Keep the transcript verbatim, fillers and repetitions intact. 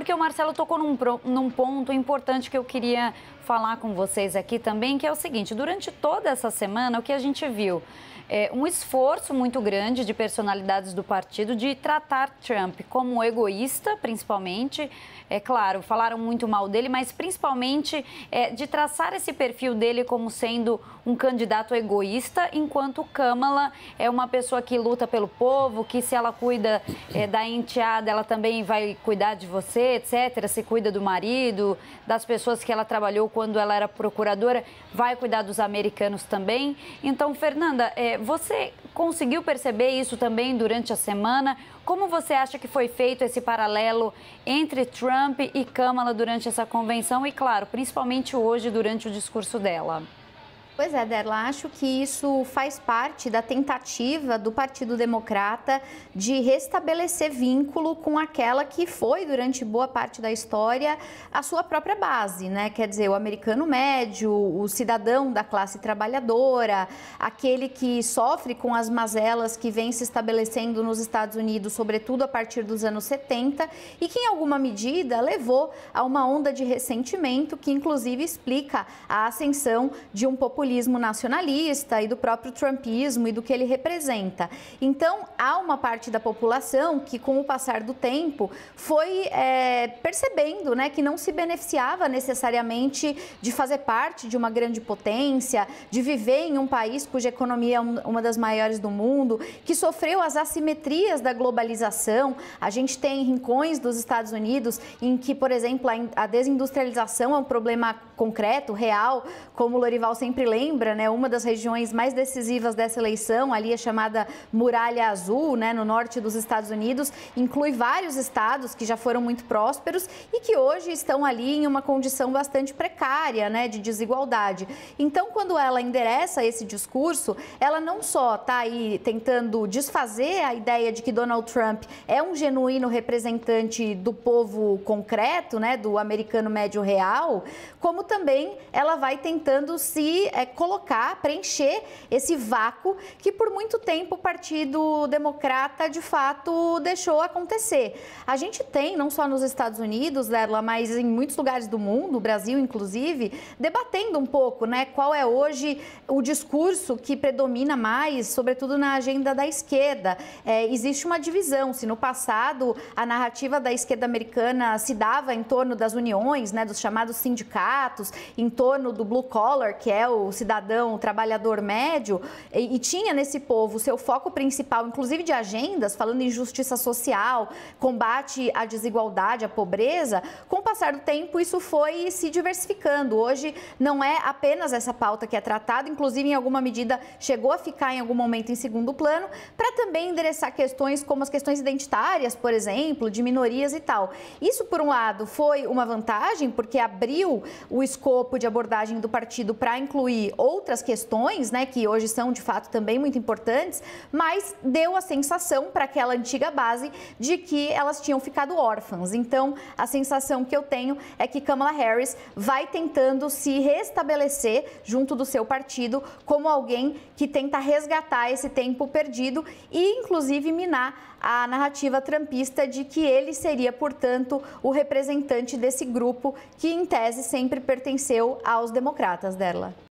porque o Marcelo tocou num, num ponto importante que eu queria falar com vocês aqui também, que é o seguinte: durante toda essa semana, o que a gente viu é um esforço muito grande de personalidades do partido de tratar Trump como egoísta, principalmente. É claro, falaram muito mal dele, mas principalmente é, de traçar esse perfil dele como sendo um candidato egoísta, enquanto Kamala é uma pessoa que luta pelo povo, que se ela cuida é, da enteada, ela também vai cuidar de você, etcétera. Se cuida do marido, das pessoas que ela trabalhou quando ela era procuradora, vai cuidar dos americanos também. Então, Fernanda, é, você conseguiu perceber isso também durante a semana? Como você acha que foi feito esse paralelo entre Trump e Kamala durante essa convenção e, claro, principalmente hoje durante o discurso dela? Pois é, Derla, acho que isso faz parte da tentativa do Partido Democrata de restabelecer vínculo com aquela que foi, durante boa parte da história, a sua própria base, né? Quer dizer, o americano médio, o cidadão da classe trabalhadora, aquele que sofre com as mazelas que vem se estabelecendo nos Estados Unidos, sobretudo a partir dos anos setenta, e que, em alguma medida, levou a uma onda de ressentimento que, inclusive, explica a ascensão de um populismo populismo nacionalista e do próprio trumpismo e do que ele representa. Então, há uma parte da população que, com o passar do tempo, foi é, percebendo, né, que não se beneficiava necessariamente de fazer parte de uma grande potência, de viver em um país cuja economia é uma das maiores do mundo, que sofreu as assimetrias da globalização. A gente tem rincões dos Estados Unidos em que, por exemplo, a desindustrialização é um problema concreto, real, como o Lorival sempre lembra, né? Uma das regiões mais decisivas dessa eleição, ali é chamada Muralha Azul, né? No norte dos Estados Unidos, inclui vários estados que já foram muito prósperos e que hoje estão ali em uma condição bastante precária, né? De desigualdade. Então, quando ela endereça esse discurso, ela não só está aí tentando desfazer a ideia de que Donald Trump é um genuíno representante do povo concreto, né? Do americano médio real, como também ela vai tentando se é, colocar, preencher esse vácuo que por muito tempo o Partido Democrata de fato deixou acontecer. A gente tem, não só nos Estados Unidos, Lerla, mas em muitos lugares do mundo, o Brasil inclusive, debatendo um pouco, né, qual é hoje o discurso que predomina mais, sobretudo na agenda da esquerda. É, existe uma divisão. Se no passado a narrativa da esquerda americana se dava em torno das uniões, né, dos chamados sindicatos, em torno do blue collar, que é o cidadão, o trabalhador médio, e, e tinha nesse povo seu foco principal, inclusive de agendas, falando em justiça social, combate à desigualdade, à pobreza. Com o passar do tempo, isso foi se diversificando. Hoje não é apenas essa pauta que é tratada, inclusive em alguma medida chegou a ficar em algum momento em segundo plano, para também endereçar questões como as questões identitárias, por exemplo, de minorias e tal. Isso, por um lado, foi uma vantagem, porque abriu o escopo de abordagem do partido para incluir outras questões, né, que hoje são de fato também muito importantes, mas deu a sensação para aquela antiga base de que elas tinham ficado órfãs. Então, a sensação que eu tenho é que Kamala Harris vai tentando se restabelecer junto do seu partido como alguém que tenta resgatar esse tempo perdido e, inclusive, minar a narrativa trumpista de que ele seria, portanto, o representante desse grupo que, em tese, sempre pertenceu aos democratas dela.